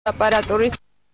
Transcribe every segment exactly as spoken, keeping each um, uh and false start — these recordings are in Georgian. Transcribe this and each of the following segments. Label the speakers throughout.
Speaker 1: აპარატური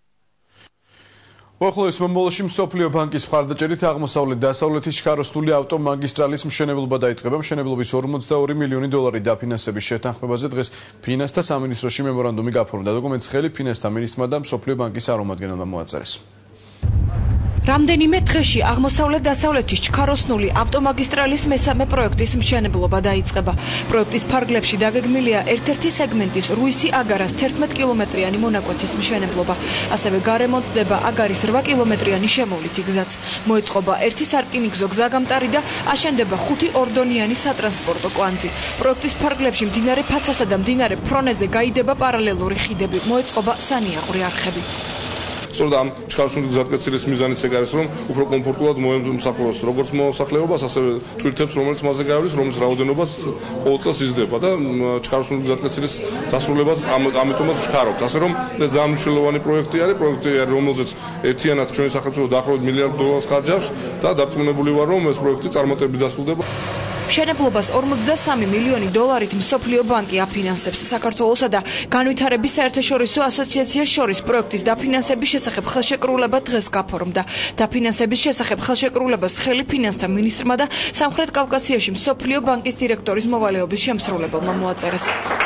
Speaker 2: უახლოეს მომავალში მსოფლიო ბანკის მხარდაჭერით აღმოსავლეთ დასავლეთის შქაროსნული ავტომაგისტრალის მშენებლობა დაიწყება. მშენებლობის ორმოცდაორი მილიონი დოლარი დაფინანსების შეთანხმებაზე დღეს ფინანსთა სამინისტროში მემორანდუმი გაფორმდა. დოკუმენტს ხელი ფინანსთა მინისტრმა და მსოფლიო ბანკის წარმომადგენელმა მოაწერეს.
Speaker 1: რამდენიმე დღეში აღმოსავლეთ დასავლეთის ჩქაროსნული ავტომაგისტრალის მესამე პროექტის მშენებლობა დაიწყება. პროექტის ფარგლებში დაგეგმილია ერთ-ერთი სეგმენტის რუისი-აგარას თერთმეტ კილომეტრიანი მონაკვეთის მშენებლობა. ასევე გარემონტდება აგარის რვა კილომეტრიანი შემოვლითი გზაც. მოეწყობა ერთი სარკინიგზო გზაგამტარი და აშენდება ხუთი ორდონიანი სატრანსპორტო კვანძი. პროექტის ფარგლებში მდინარე ფაცასა და მდინარე ფრონეზე გაიდება პარალელური ხიდები. მოეწყობა სანიაღვრე არხები.
Speaker 3: სწორედ ამ ჩქაროსნული გზატკეცილის მიზანიც ეგ არის, რომ უფრო კომფორტულად მოემსახუროს როგორც მოსახლეობას, ასევე ტვირთებს, რომელიც მასზე გაივლის, რომლის რაოდენობა ყოველ წელს იზრდება და ჩქაროსნული გზატკეცილის დასრულებას ამიტომაც ვშქარობთ. ასე რომ ეს ძალიან მნიშვნელოვანი პროექტი არის, პროექტი არის, რომელზეც ერთიანად ჩვენი სახელმწიფო დაახლოებით მილიარდ დოლარს ხარჯავს და დარწმუნებული ვარ, რომ ეს პროექტი წარმატებით დასრულდება.
Speaker 1: მშენებლობას ორმოცდასამი მილიონი დოლარით მსოფლიო ბანკი აფინანსებს. საქართველოსა და განვითარების საერთაშორისო ასოციაციას შორის პროექტის დაფინანსების შესახებ ხელშეკრულება დღეს გაფორმდა. დაფინანსების შესახებ ხელშეკრულებას ხელი ფინანსთა მინისტრმა და სამხრეთ კავკასიაში მსოფლიო ბანკის დირექტორის მოვალეობის შემსრულებელმა მოაწერეს.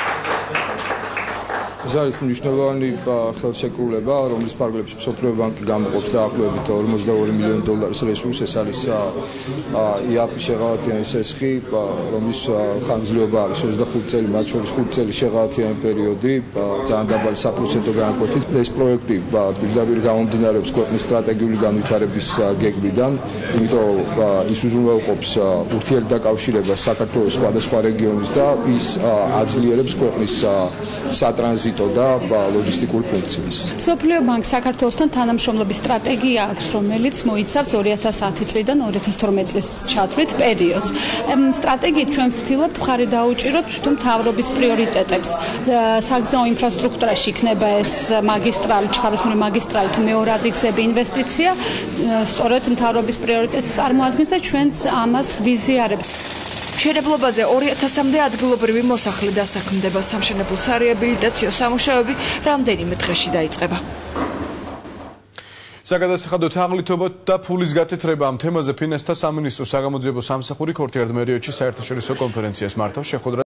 Speaker 4: ეს არის მნიშვნელოვანი ხელშეკრულება, რომლის ფარგლებში მსოფლიო ბანკი გამოყოფს დაახლოებით ორმოცდაორი მილიონი დოლარის რესურსს. ეს არის იაპ-ის შეღავათიანი სესხი, რომლის ხანგრძლივობა არის ოცდახუთი წელი, მათ შორის ხუთი წელი შეღავათიანი პერიოდი, ძალიან დაბალი საპროცენტო განაკვეთით. ეს პროექტი პირდაპირ გამომდინარეობს ქვეყნის სტრატეგიული განვითარების გეგმიდან, იმიტომ ის უზრუნველყოფს ურთიერთდაკავშირებას საქართველოს სხვადასხვა რეგიონის და ის აძლიერებს ქვეყნის სატრანზიტო და ლოჯისტიკურ ფუნქციას.
Speaker 5: მსოფლიო ბანკს საქართველოსთან თანამშრომლობის სტრატეგია აქვს, რომელიც მოიცავს ორი ათას ათი წლიდან ორი ათას თორმეტი წლის ჩათვლით პერიოდს. სტრატეგიით ჩვენ ვცდილობთ მხარი დაუჭიროთ თუ მთავრობის პრიორიტეტებს. საგზაო ინფრასტრუქტურაში იქნება ეს მაგისტრალი, ჩხაროსნული მაგისტრალი თუ მეორადი გზები, ინვესტიცია, სწორედ მთავრობის პრიორიტეტს წარმოადგენს და ჩვენც ამას ვიზიარებთ.
Speaker 1: მშენებლობაზე ორი ათასამდე ადგილობრივი მოსახლე დასაქმდება. სამშენებლო სარეაბილიტაციო სამუშაოები რამდენიმე დღეში დაიწყება.
Speaker 2: საგადასახადო თაღლითობა და ფულის გათეთრება ამ თემაზე ფინანსთა სამინისტრო საგამოძიებო სამსახური ქორთიარდ მერიოდში საერთაშორისო კონფერენციას მართავს. შეხვედრა